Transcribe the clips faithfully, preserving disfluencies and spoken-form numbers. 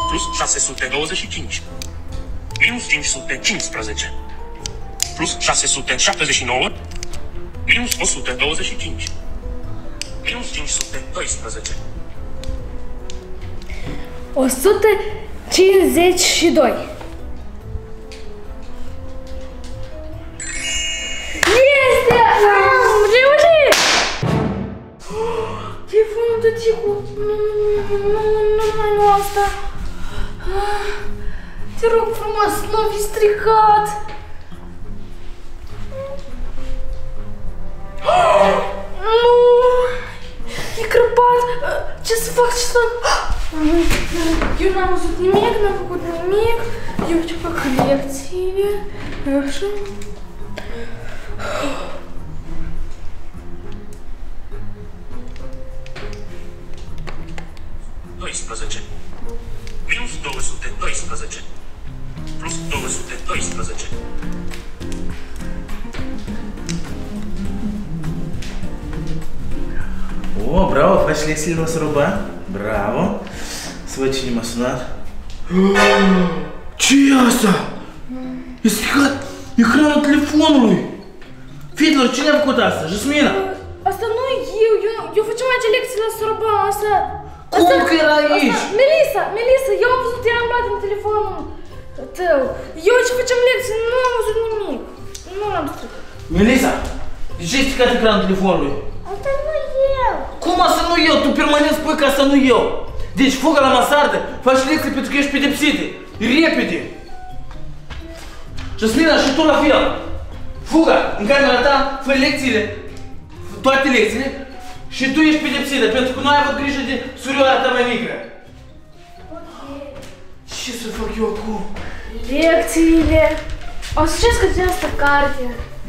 plus șase sute douăzeci și cinci, minus cinci sute cincisprezece, plus șase sute șaptezeci și nouă, minus o sută douăzeci și cinci, minus cinci sute doisprezece. o sută cincizeci și doi. Este! Am reușit! Telefonul tăticu! Nu, nu, nu, nu mai nu asta! Te rog frumos, nu fi stricat! Nu! E crăpat! Ce să fac? Ce să fac? Eu n-am văzut nimic, n-am făcut nimic. Eu ce fac lecțiile. Așa. doisprezece, minus două sute doisprezece, plus două sute doisprezece. O, bravo, faci lecțiile, nostru Roba? Bravo! Să văd cine m-a sunat. Ce e asta? E stricat ecranul telefonului! Fidelor, cine a făcut asta? Jasmina? Asta nu e eu, eu, eu făceam aici lecții la Soroban, asta... Cum asta, că era aici? Asta, Melissa, Melissa, eu am văzut, i-am luat din telefonul tău. Eu aici făceam lecții, nu am văzut nimic. Nu l-am stricat. Melissa, de ce ai stricat ecranul telefonului? Asta nu eu. Cum asta nu eu? Tu permanent spui că asta nu eu. Deci fugă la mansardă, faci lecții pentru că ești pedepsite. Repede! Jasmina, și tu la fel. Fugă în camera ta, fă lecțiile, toate lecțiile și tu ești pedepsită pentru că nu ai avut grijă de surioara ta mai mică. Ok. Ce să fac eu acum? Lecțiile. O să citesc această carte.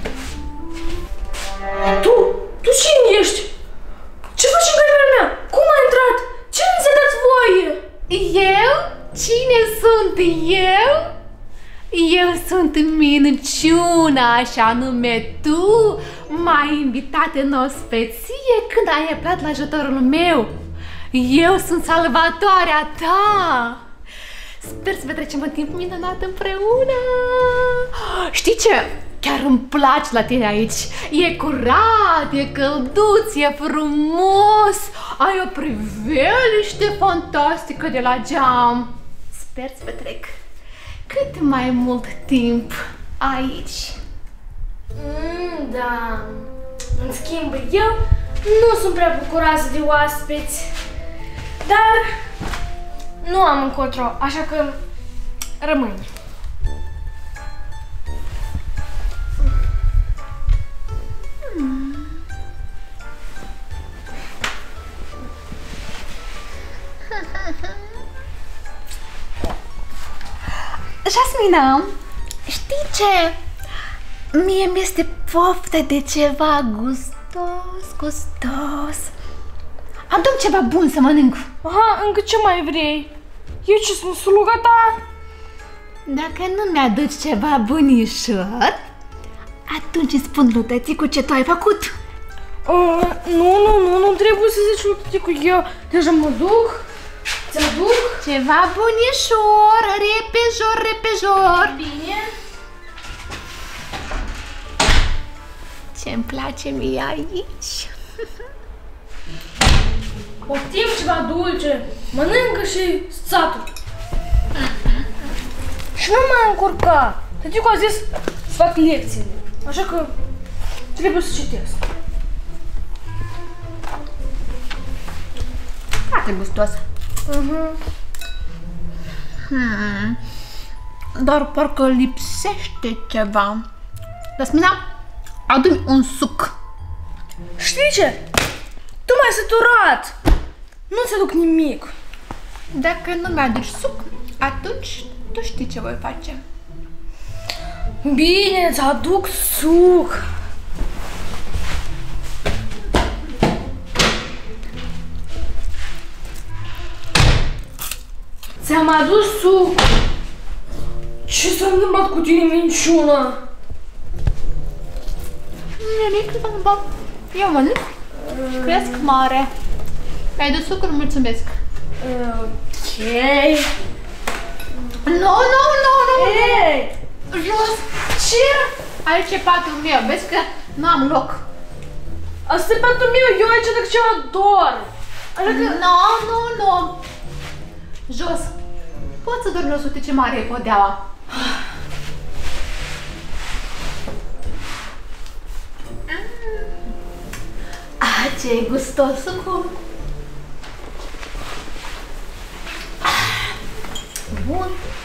Tu? Tu cine ești? Ce faci în camera mea? Cum ai intrat? Cine ți-a dat voie? Eu? Cine sunt eu? Eu sunt minciuna, și anume tu m-ai invitat în ospeție când ai apărat la ajutorul meu. Eu sunt salvatoarea ta. Sper să petrecem un timp minunat împreună. Știi ce? Chiar îmi place la tine aici. E curat, e călduț, e frumos. Ai o priveliște fantastică de la geam. Sper să petrec cât mai mult timp aici. Mm, da. În schimb, eu nu sunt prea bucuroasă de oaspeți. Dar nu am încotro, așa că rămâi. Jasmina, știi ce? Mie mi-este poftă de ceva gustos, gustos. Adu-mi ceva bun să mănânc. Aha, încă ce mai vrei? Eu ce sunt sluga ta? Dacă nu mi-aduci ceva bunișor, atunci îți spun lui tăticu ce tu ai făcut. Uh, nu, nu, nu, nu trebuie să zici lui tăticu, eu deja mă duc. Ți-aduc ceva bunișor, repejor, repejor. Bine. Ce-mi place mie aici. Poftim ceva dulce, mănâncă și sțatul. Și nu m-a încurcat. Tăticu a zis să fac lecțiile, așa că trebuie să citesc. Foarte gustos. Uh-huh. Hmm. Dar parcă lipsește ceva. Jasmina, adu-mi un suc. Știi ce? Tu m-ai săturat. Nu ți aduc nimic. Dacă nu mi-aduci suc, atunci tu știi ce voi face. Bine, îți aduc suc. Ți-am adus suc. Ce s-a întâmplat cu tine, minciună? Nimic, eu mănânc și cresc mare. Mi-ai dus sucuri, mulțumesc. Ok. Nu, nu, nu, nu! Ei! Jos! Ce? Aici e patul meu, vezi că nu am loc. Asta e patul meu, eu aici dacă ceva dor. Așa că... Nu, nu, nu! Jos! Poți să dormi jos, uite ce mare e podeaua. Ah, ce gustos sucul! Bun!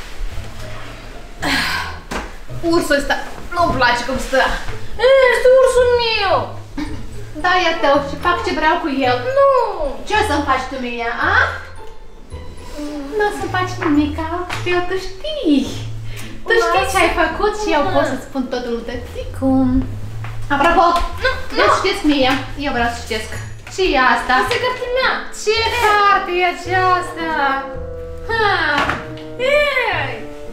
Ursul ăsta nu-mi place cum stă. Este ursul meu! Da, e tău și fac ce vreau cu el. Nu! Ce o să-mi faci tu mie, a? Nu o să-mi faci nimica, că eu tu știi. Tu știi ce ai făcut și eu pot să-ți spun totul lui tăticu. Apropo, nu citesc mie, eu vreau să citesc. Ce e asta? Asta e cartea mea! Ce carte e aceasta? Ha! Ei!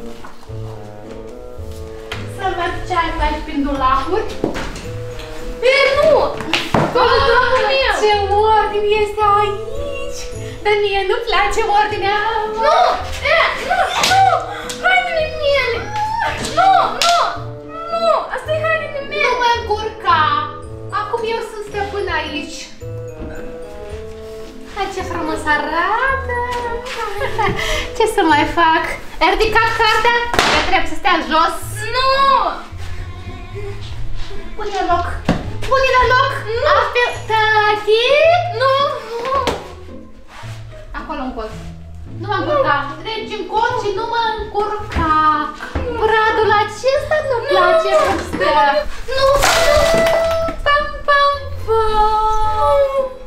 Să văd ce ai aici prin dulapuri. Ei, nu! Ah, ce ordine este aici! Dar mie nu-mi place ordinea! Nu! E, nu, nu! Hainele mele! Nu, nu! Nu! Asta e hainele Nu mele! mă încurca! Acum eu sunt stăpân aici. Hai, ce frumos arată! Ce să mai fac? Ai ridicat cartea? Eu trebuie să stea jos. Nu! Pune la loc! Pune la loc! Nu! Altfel... Tati? Nu! Acolo în colț. Nu mă încurca. Treci în colț și nu mă încurca. Bradul acesta nu-mi place cum stă. Nu! Pam, pam, pam.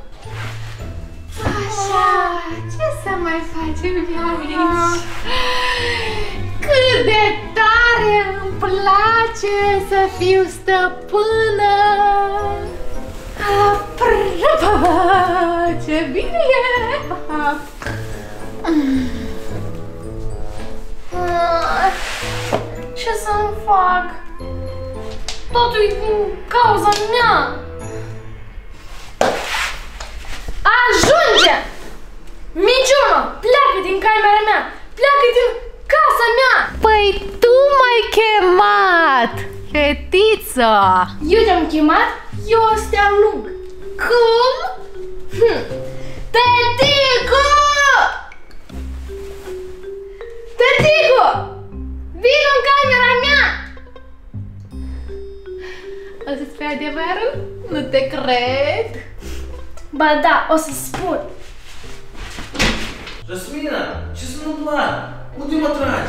Așa, ce să mai facem aici? Cât de tare îmi place să fiu stăpână! Ce bine e! Ce să-mi fac? Totul e din cauza mea! Ajunge! Minciună! Pleacă din camera mea! Pleacă din casa mea! Păi tu m-ai chemat, fetiță! Eu te-am chemat, eu o să te alung. Cum? Hm. Tăticu! Tăticu! Vino în camera mea! O să spui adevărul? Nu te cred! Ba da, o să spun. Jasmina, ce s-a întâmplat? Unde mă tragi?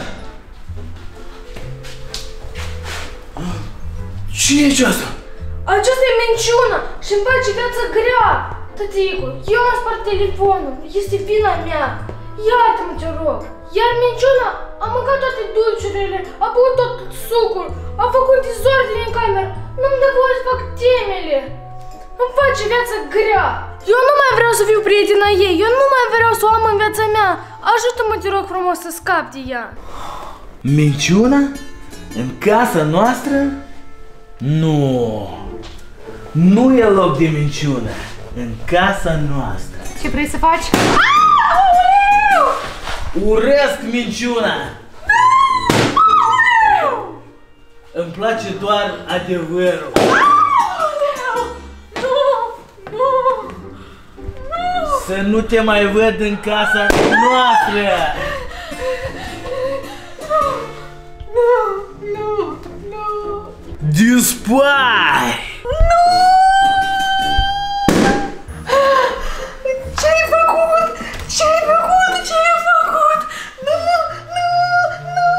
Ce e aceasta? Aceasta e minciună și îmi face viața grea. Tăticu, eu am spart telefonul, este vina mea. Iartă-mă, te rog. Iar minciuna a mâncat toate dulciurile, a băut tot sucul, a făcut dezordine în cameră, nu-mi dă voie să fac temele. Îmi face viața grea. Eu nu mai vreau să fiu prietena ei, eu nu mai vreau să o am în viața mea. Ajută-mă, te rog frumos, să scap de ea. Minciuna? În casa noastră? Nu. Nu e loc de minciună în casa noastră. Ce vrei să faci? Urăsc minciuna! Îmi place doar adevărul. Să nu te mai văd în casa noastră! Nu, nu, nu! Dispari! Ce-ai făcut? Ce-ai făcut? Ce-ai făcut? Nu, nu, nu!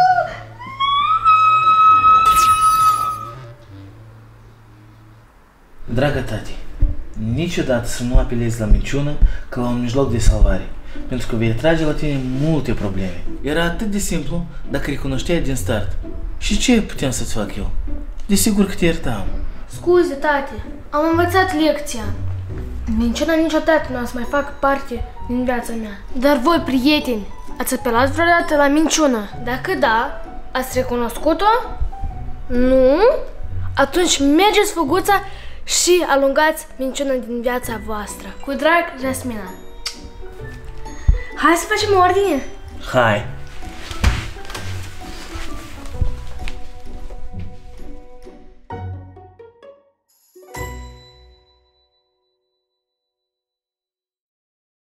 Dragă tati, niciodată să nu apelezi la minciună ca la un mijloc de salvare, pentru că vei atrage la tine multe probleme. Era atât de simplu dacă recunoșteai din start. Și ce puteam să-ți fac eu? Desigur că te iertam. Scuze, tati, am învățat lecția. Minciuna niciodată nu o să mai facă parte din viața mea. Dar voi, prieteni, ați apelat vreodată la minciună? Dacă da, ați recunoscut-o? Nu? Atunci mergeți, făguța, și alungați minciuna din viața voastră. Cu drag, Jasmina. Hai să facem ordine. Hai!